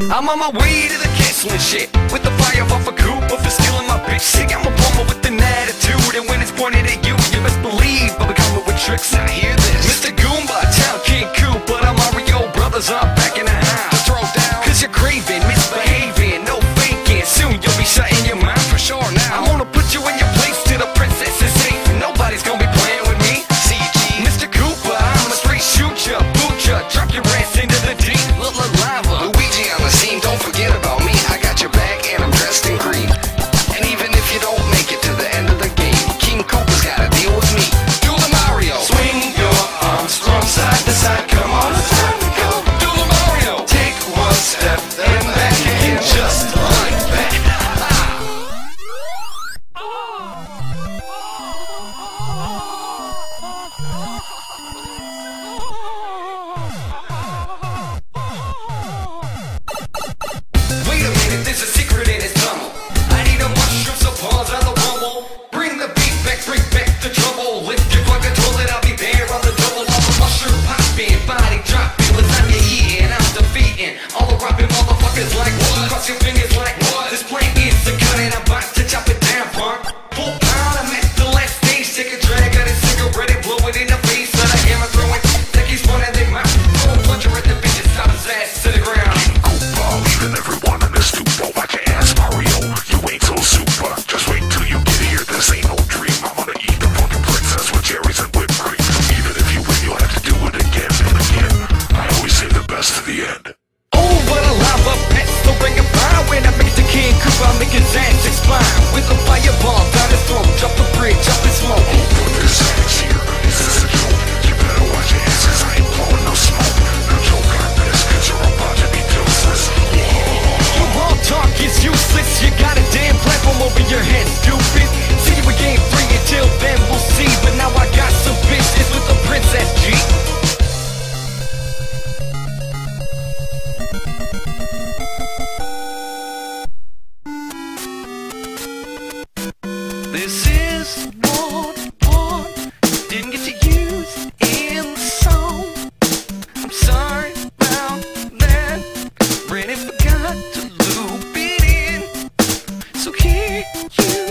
I'm on my way to the castle and shit, with the fire off a Koopa for stealing my bitch. See, I'm a bummer with an attitude, and when it's pointed at you, you best believe I'll be coming with tricks. I hear this, Mr. Goomba, Town King Koopa, the Mario brothers are back in the house. Throw down, cause you're craving, misbehaving, no faking. Soon you'll be shutting your mouth for sure now. I'm gonna put you in your place till the princess is safe. Nobody's gonna be playing with me. CG, Mr. Koopa, I'ma straight shoot ya, boot ya, drop your ass into the deep lava. Luigi on the scene, don't forget about me. I got your back and I'm dressed in green. And even if you don't make it to the end of the game, King Koopa's gotta deal with me. Do the Mario. Swing your arms from side to side, come on, it's time to go. Do the Mario. Take one step, then back again, just like that. Wait a minute, there's a secret in his tunnel. I need a mushroom, so pause on the rumble. Bring the beat back, bring back the trouble. Lift your plug and toll it, I'll be there on the double. All the mushroom popping, body dropping, lasagna eating, I'm defeating all the robbing motherfuckers like what? Cross your fingers like what? This plane is the gun and I'm about to chop it down, punk. Full pound, I'm at the last stage. Take a drag out his cigarette and blow it in the face. Let a hammer throwing, like he's running their mouth. Throw a plunger at the bitch and stop his ass to the ground. Koopa, leaving everyone in the stupa. Watch your ass, Mario, you ain't so super. Just wait till you get here, this ain't no dream. I'm gonna eat the fucking princess with cherries and whipped cream. Even if you win, you'll have to do it again and again. I always save the best to the end. Oh, but a lava pet, the ring of fire. When I make the King Koopa, make his ass explode. With a fireball down his throat, drop the bridge, drop the smoke. Put this axe here, is this a joke? You better watch your ass, cause I ain't blowing no smoke. No joke on this, cause you're about to be toastless. Your raw talk is useless. You got a damn platform over your head, stupid. See you in game 3, until then we'll see. But now I got some business with the Princess G. This is what didn't get to use in the song. I'm sorry about that. Brandon forgot to loop it in. So here you